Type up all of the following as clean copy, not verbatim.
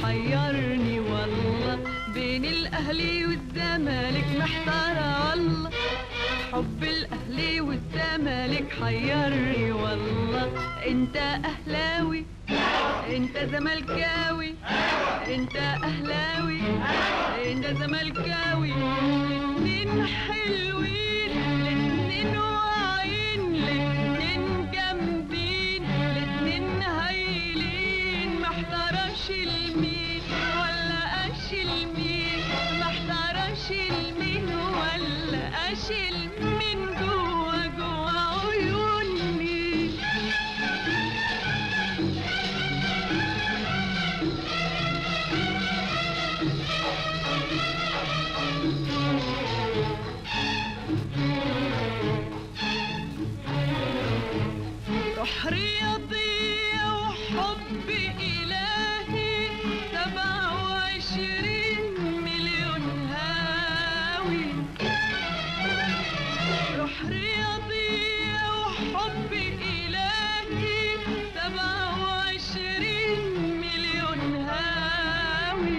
حيرني والله، بين الاهلي والزمالك محتارة والله، حب الاهلي والزمالك حيرني والله. انت اهلاوي انت زملكاوي، انت اهلاوي انت زملكاوي، الاتنين حلوين الاتنين واعيين الاتنين جامدين الاتنين هايلين، محتارش المين ولا اشيل مين، محتارش المين ولا اشيل مين، جوا جوا عيوني. روح رياضية وحب إلهي، 27 مليون هاوي. روح رياضية وحب إلهي، 27 مليون هاوي.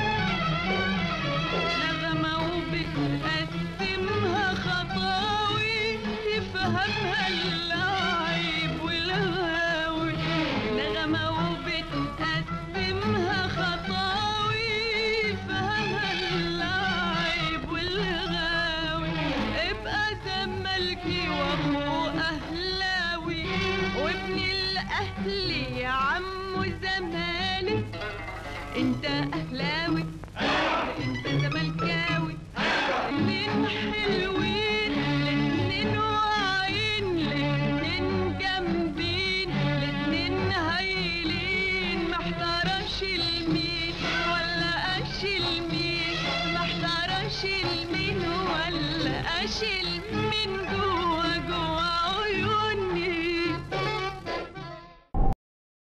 نغمة وبتقسمها خطاوي، تفهمها اللعيب والغاوي. نغمة وبتقسمها خطاوي، يفهمها اللعيب والغاوي. ابقى زملكي واخو اهلاوي، وابن الاهلي يا عمو زمالك. انت اهلاوي انت زملكاوي، الاتنين حلوين